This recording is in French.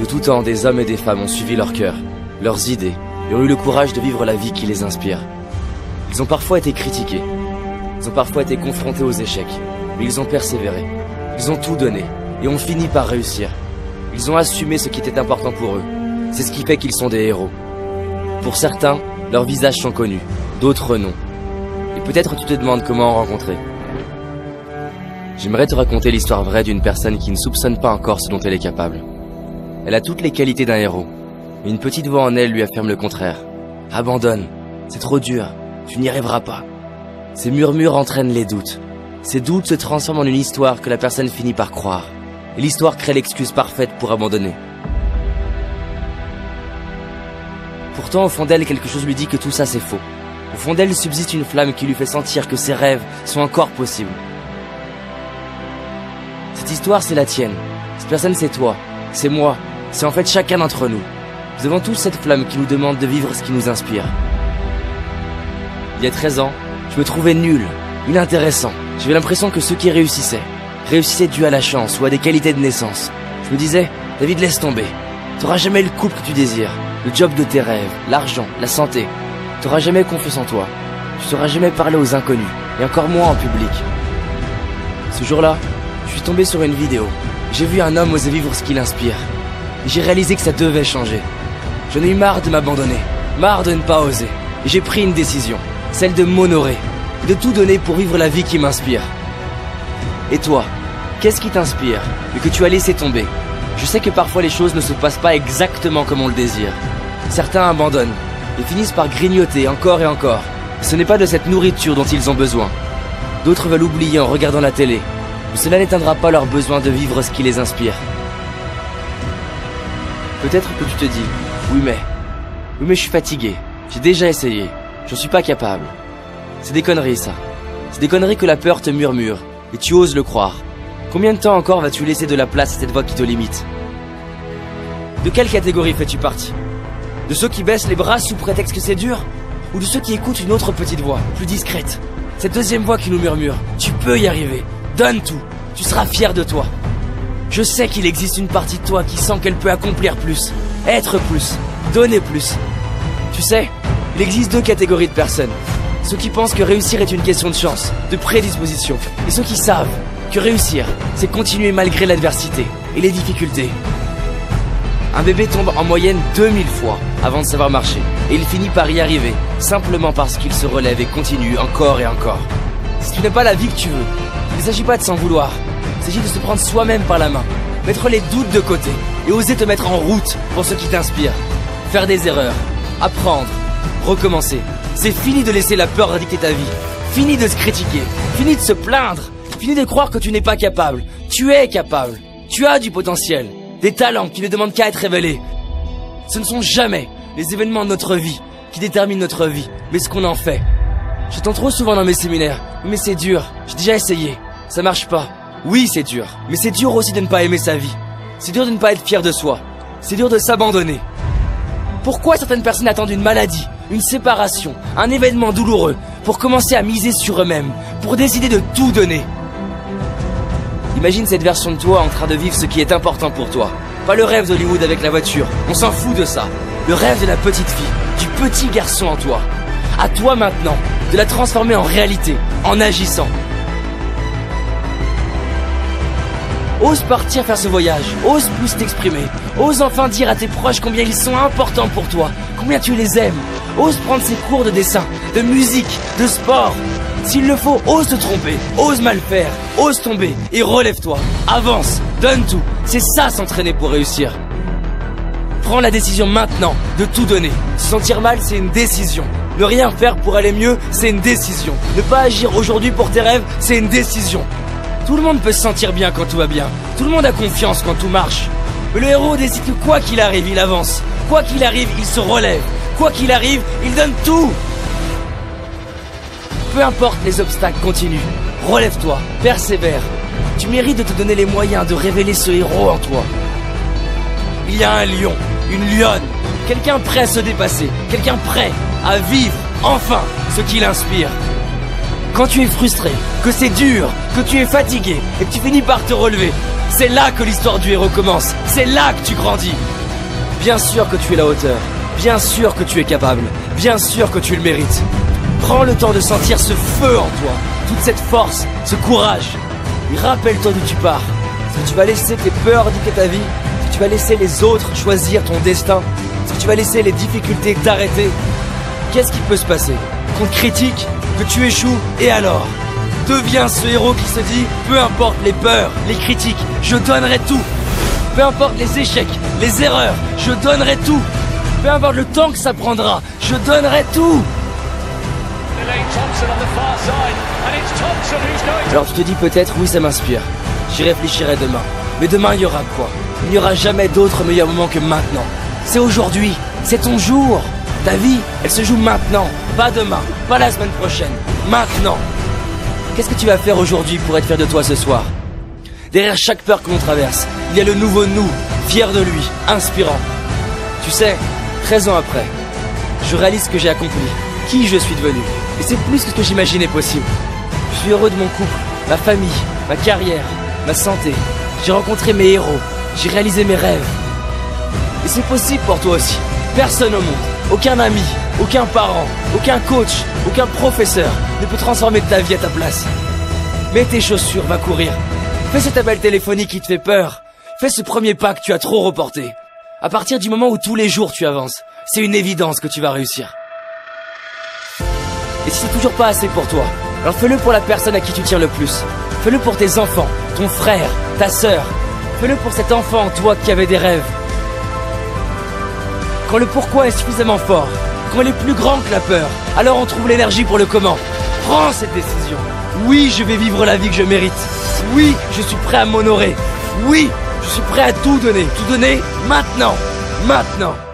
De tout temps, des hommes et des femmes ont suivi leur cœur, leurs idées, et ont eu le courage de vivre la vie qui les inspire. Ils ont parfois été critiqués, ils ont parfois été confrontés aux échecs, mais ils ont persévéré. Ils ont tout donné, et ont fini par réussir. Ils ont assumé ce qui était important pour eux. C'est ce qui fait qu'ils sont des héros. Pour certains, leurs visages sont connus, d'autres non. Et peut-être tu te demandes comment en rencontrer. J'aimerais te raconter l'histoire vraie d'une personne qui ne soupçonne pas encore ce dont elle est capable. Elle a toutes les qualités d'un héros. Mais une petite voix en elle lui affirme le contraire. Abandonne, c'est trop dur, tu n'y arriveras pas. Ces murmures entraînent les doutes. Ces doutes se transforment en une histoire que la personne finit par croire. Et l'histoire crée l'excuse parfaite pour abandonner. Pourtant, au fond d'elle, quelque chose lui dit que tout ça c'est faux. Au fond d'elle subsiste une flamme qui lui fait sentir que ses rêves sont encore possibles. Cette histoire, c'est la tienne. Cette personne, c'est toi. C'est moi. C'est en fait chacun d'entre nous. Nous avons tous cette flamme qui nous demande de vivre ce qui nous inspire. Il y a 13 ans, je me trouvais nul, inintéressant. J'avais l'impression que ceux qui réussissaient dû à la chance ou à des qualités de naissance. Je me disais, David, laisse tomber. T'auras jamais le couple que tu désires, le job de tes rêves, l'argent, la santé. T'auras jamais confiance en toi. Tu sauras jamais parler aux inconnus, et encore moins en public. Ce jour-là, je suis tombé sur une vidéo. J'ai vu un homme oser vivre ce qui l'inspire. Et j'ai réalisé que ça devait changer. J'en ai eu marre de m'abandonner, marre de ne pas oser. Et j'ai pris une décision, celle de m'honorer, de tout donner pour vivre la vie qui m'inspire. Et toi, qu'est-ce qui t'inspire, mais que tu as laissé tomber? Je sais que parfois les choses ne se passent pas exactement comme on le désire. Certains abandonnent et finissent par grignoter encore et encore. Ce n'est pas de cette nourriture dont ils ont besoin. D'autres veulent oublier en regardant la télé. Mais cela n'éteindra pas leur besoin de vivre ce qui les inspire. Peut-être que tu te dis, oui mais je suis fatigué. J'ai déjà essayé. Je suis pas capable. C'est des conneries ça. C'est des conneries que la peur te murmure. Et tu oses le croire. Combien de temps encore vas-tu laisser de la place à cette voix qui te limite? De quelle catégorie fais-tu partie? De ceux qui baissent les bras sous prétexte que c'est dur? Ou de ceux qui écoutent une autre petite voix, plus discrète? Cette deuxième voix qui nous murmure, tu peux y arriver, donne tout, tu seras fier de toi. Je sais qu'il existe une partie de toi qui sent qu'elle peut accomplir plus, être plus, donner plus. Tu sais, il existe deux catégories de personnes. Ceux qui pensent que réussir est une question de chance, de prédisposition. Et ceux qui savent que réussir, c'est continuer malgré l'adversité et les difficultés. Un bébé tombe en moyenne 2000 fois avant de savoir marcher. Et il finit par y arriver, simplement parce qu'il se relève et continue encore et encore. Si tu n'as pas la vie que tu veux, il ne s'agit pas de s'en vouloir. Il s'agit de se prendre soi-même par la main, mettre les doutes de côté et oser te mettre en route pour ce qui t'inspire. Faire des erreurs, apprendre, recommencer. C'est fini de laisser la peur dicter ta vie. Fini de se critiquer, fini de se plaindre, fini de croire que tu n'es pas capable. Tu es capable, tu as du potentiel, des talents qui ne demandent qu'à être révélés. Ce ne sont jamais les événements de notre vie qui déterminent notre vie, mais ce qu'on en fait. J'entends trop souvent dans mes séminaires, mais c'est dur, j'ai déjà essayé, ça marche pas. Oui, c'est dur, mais c'est dur aussi de ne pas aimer sa vie. C'est dur de ne pas être fier de soi. C'est dur de s'abandonner. Pourquoi certaines personnes attendent une maladie, une séparation, un événement douloureux pour commencer à miser sur eux-mêmes, pour décider de tout donner? Imagine cette version de toi en train de vivre ce qui est important pour toi. Pas le rêve d'Hollywood avec la voiture, on s'en fout de ça. Le rêve de la petite fille, du petit garçon en toi. À toi maintenant, de la transformer en réalité, en agissant. Ose partir faire ce voyage, ose plus t'exprimer, ose enfin dire à tes proches combien ils sont importants pour toi, combien tu les aimes. Ose prendre ces cours de dessin, de musique, de sport. S'il le faut, ose te tromper, ose mal faire, ose tomber et relève-toi. Avance, donne tout, c'est ça s'entraîner pour réussir. Prends la décision maintenant de tout donner. Se sentir mal, c'est une décision. Ne rien faire pour aller mieux, c'est une décision. Ne pas agir aujourd'hui pour tes rêves, c'est une décision. Tout le monde peut se sentir bien quand tout va bien. Tout le monde a confiance quand tout marche. Mais le héros décide que quoi qu'il arrive, il avance. Quoi qu'il arrive, il se relève. Quoi qu'il arrive, il donne tout. Peu importe les obstacles, continue. Relève-toi, persévère. Tu mérites de te donner les moyens de révéler ce héros en toi. Il y a un lion, une lionne, quelqu'un prêt à se dépasser, quelqu'un prêt à vivre, enfin, ce qui l'inspire. Quand tu es frustré, que c'est dur, que tu es fatigué et que tu finis par te relever, c'est là que l'histoire du héros commence. C'est là que tu grandis. Bien sûr que tu es à la hauteur. Bien sûr que tu es capable. Bien sûr que tu le mérites. Prends le temps de sentir ce feu en toi, toute cette force, ce courage. Et rappelle-toi d'où tu pars. Est-ce que tu vas laisser tes peurs dicter ta vie? Est-ce que tu vas laisser les autres choisir ton destin? Est-ce que tu vas laisser les difficultés t'arrêter? Qu'est-ce qui peut se passer? Qu'on te critique, que tu échoues, et alors? Deviens ce héros qui se dit, peu importe les peurs, les critiques, je donnerai tout. Peu importe les échecs, les erreurs, je donnerai tout. Peu importe le temps que ça prendra, je donnerai tout. Alors tu te dis peut-être, oui ça m'inspire. J'y réfléchirai demain. Mais demain il y aura quoi? Il n'y aura jamais d'autre meilleur moment que maintenant. C'est aujourd'hui, c'est ton jour. Ta vie, elle se joue maintenant, pas demain, pas la semaine prochaine, maintenant. Qu'est-ce que tu vas faire aujourd'hui pour être fier de toi ce soir? Derrière chaque peur que l'on traverse, il y a le nouveau nous, fier de lui, inspirant. Tu sais, 13 ans après, je réalise ce que j'ai accompli, qui je suis devenu. Et c'est plus que ce que j'imaginais possible. Je suis heureux de mon couple, ma famille, ma carrière, ma santé. J'ai rencontré mes héros, j'ai réalisé mes rêves. Et c'est possible pour toi aussi. Personne au monde, aucun ami, aucun parent, aucun coach, aucun professeur ne peut transformer ta vie à ta place. Mets tes chaussures, va courir. Fais cet appel téléphonique qui te fait peur. Fais ce premier pas que tu as trop reporté. À partir du moment où tous les jours tu avances, c'est une évidence que tu vas réussir. Et si c'est toujours pas assez pour toi, alors fais-le pour la personne à qui tu tiens le plus. Fais-le pour tes enfants, ton frère, ta sœur. Fais-le pour cet enfant en toi qui avait des rêves. Quand le pourquoi est suffisamment fort, quand il est plus grand que la peur, alors on trouve l'énergie pour le comment. Prends cette décision. Oui, je vais vivre la vie que je mérite. Oui, je suis prêt à m'honorer. Oui, je suis prêt à tout donner maintenant. Maintenant.